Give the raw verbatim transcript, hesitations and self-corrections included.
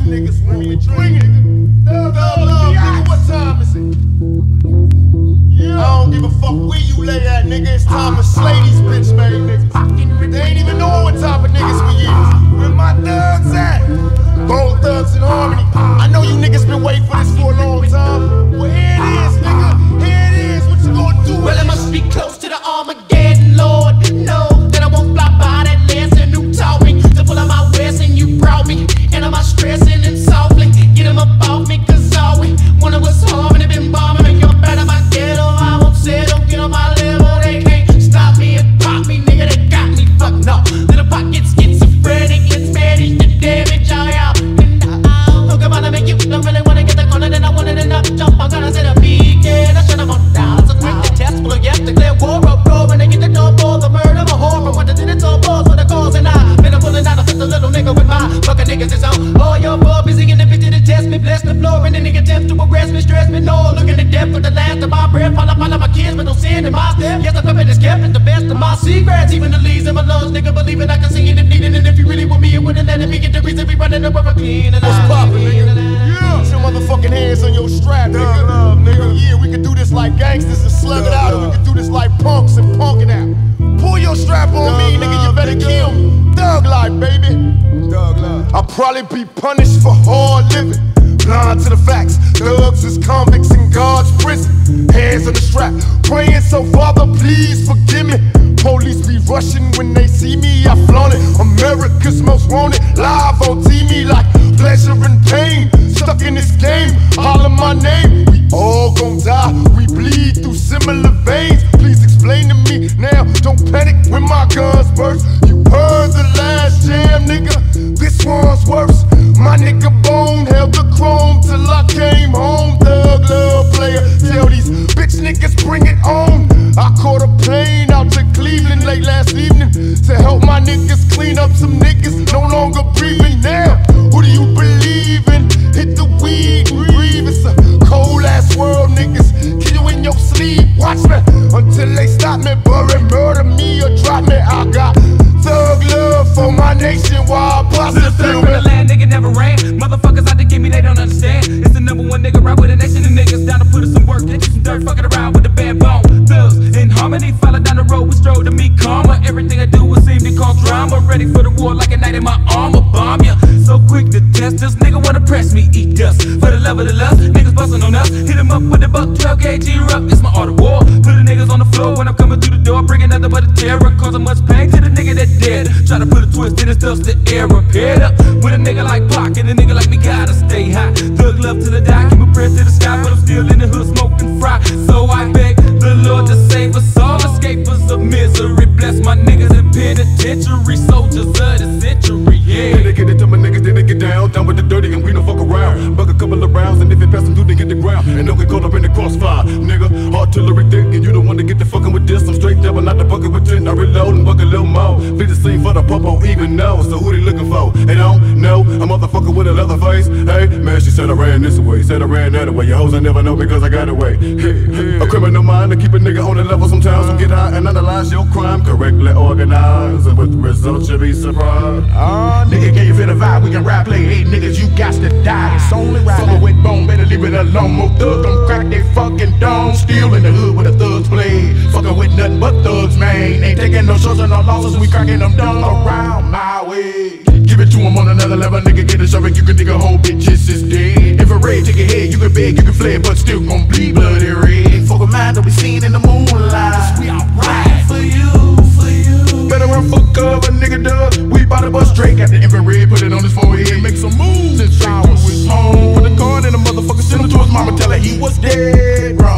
niggas when we drinking. Thug love, nigga, what time is it? Yeah. I don't give a fuck where you lay at, nigga. It's time to slay these bitch made niggas. They ain't even know what type of niggas we is. Where my thugs at? Bone Thugs in Harmony. I know you niggas been waiting for this for a long time. Well, here it is, nigga. Here it is. What you gonna do? Well, I must be close to the Armageddon, Lord. No, that I won't fly by that lesson. Who taught me to pull out my west and you brought me? And am I stressing and softly? Get them up off me, cause all we wanted was harm and they been bombing me. You're bad at my ghetto, I won't settle. Get on my level, they can't stop me and pop me, nigga. They got me fucked up. Little pockets schizophrenic, let's manage the damage, oh yeah. Look, I'm gonna make you, don't really wanna get the corner, then I want it enough. Jump, I'm gonna set a beat, yeah, I shut them on down. So quick the test, full of yes, declare war, up, roll, and they get the door for the murder, a whore, from what the did it's all balls for the cause, and I been a pulling out of just a little nigga with my fucking niggas is on. All your boy busy in the bitch to test me, bless the floor, and the nigga attempts to arrest me, stress me, no, looking to death for the last of my breath, follow, follow my kids, but no sin in my step. Yes, I'm coming is kept, it's the best of my secrets, even the leaves in my lungs, nigga, believing I can sing it if needed, and if you really want me, it wouldn't let me get the reason we running the river clean. And what's poppin', nigga? Yeah. Put your motherfucking hands on your strap, nigga. Love, nigga. Yeah, we can do this like gangsters and slug it out, or we can do this like punks and punk it out. Pull your strap on me, nigga, you better kill me. Thug life, baby. Thug life. I'll probably be punished for hard living. Blind to the facts, thugs is convicts in God's prison. Hands on the strap, praying so Father, please forgive me. Police be rushing when they see me, I flaunt it. America's most wanted, live on T V like pleasure and pain. Stuck in this game, holler my name. We all gon' die, we bleed through similar veins. Please explain to me now, don't panic when my guns burst. You heard the last jam, nigga, this one's worse. My nigga Bone held the chrome till I came home. Thug love player, tell these bitch niggas bring it on. I caught a plane out to Cleveland late last evening to help my niggas clean up some niggas no longer breathing. Now, who do you believe in? Hit the weed and breathe. It's a cold ass world, niggas. Kill you in your sleep. Watch me until they stop me, bury, murder me or drop me. I got thug love for my nation. While positive feel me. Land nigga never ran. Motherfuckers out to get me, they don't understand. It's the number one nigga right with a nation of niggas down to put in some work, get you some dirt, fucking around with the bad bone. Thugs in harmony, follow down the road, we stroll to meet karma. Everything I do will seem to cause drama. Ready for the war like a knight in my armor, bomb ya. So quick to test us, nigga wanna press me, eat dust. For the love of the lust, niggas bustin' on us. Hit him up with the buck, twelve gauge up. It's my art of war. Put the niggas on the floor when I'm coming through the door, bringing nothing but a terror, causing much pain to the nigga that dead. Try to put a twist in his dust to air, repaired up. With a nigga like Pac and a nigga like me gotta stay high. Thug love to the die, keep my prayers to the sky, but I'm still in the hood smoking fry. So I beg the Lord to save us all, escapers of misery. Bless my niggas in penitentiary, soldiers of the century, yeah. Then they get it to my niggas, then they get down, down with the dirty and we don't fuck around. Buck a couple of rounds and if it pass them through, they get the ground. And don't get caught up in the crossfire, nigga. Artillery thick and you don't want to get the fucking with this. I'm straight devil, not the bucket with ten. I reload and buck a little more. Be the same for the popo, even know. So who they looking for? They don't know. A motherfucker with a leather face. Hey, man, she said I ran this way, said I ran that way. Your hoes ain't never know because I got away. Hey, hey. A criminal mind to keep a nigga on the level sometimes. So get high and analyze your crime correctly organized. And with the results you'll be surprised. Oh, nigga, can you feel the vibe? We can rap, play, hey, niggas, you got to die. It's only right. Fuckin' with Bone, better leave it alone. More thugs don't crack they fucking dome. Still in the hood with the thugs play. Fucking with nothing but thugs, man. Ain't taking no shows and no losses. We cracking them down around my way. Give it to him on another level, nigga, get a shovel. You can dig a whole bitch, it's just dead. If a raid, take a head, you can beg, you can fled, but still gon' bleed bloody red. Fuck a mind that we seen in the moonlight. We alright for you, for you. Better run fuck cover, nigga, duh. We bout to bust straight, got the infrared, put it on his forehead, make some moves, and straight to his home. Put the card in the motherfucker, send him to his mama, tell her he was dead wrong.